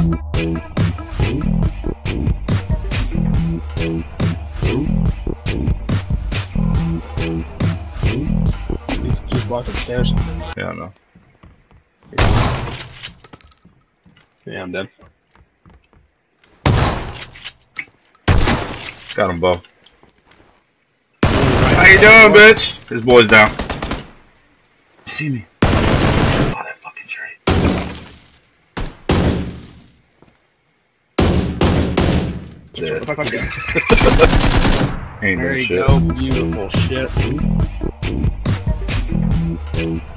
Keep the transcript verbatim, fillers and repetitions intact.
He's just walked upstairs. Yeah, I know. Yeah, I'm dead. Got them both. How you doing, bitch? This boy's down. You see me? Oh, that fucking tree. Dead. Ain't no There you shit. go, beautiful shit.